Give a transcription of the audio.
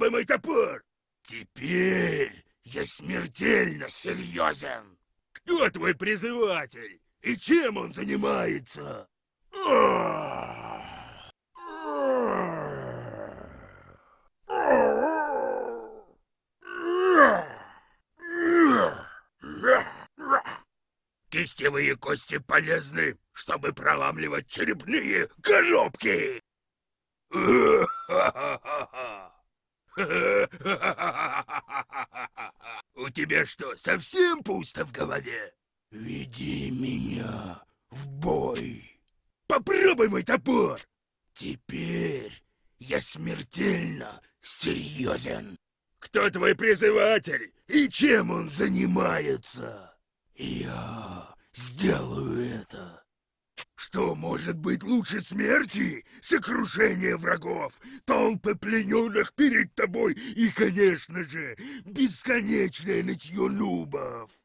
Попробуй мой топор. Теперь я смертельно серьезен. Кто твой призыватель? И чем он занимается? Кистевые кости полезны, чтобы проламливать черепные коробки. У тебя что, совсем пусто в голове? Веди меня в бой. Попробуй мой топор. Теперь я смертельно серьезен. Кто твой призыватель и чем он занимается? Я сделаю это. Что может быть лучше смерти? Сокрушение врагов, толпы плененных перед тобой и, конечно же, бесконечное нытье нубов.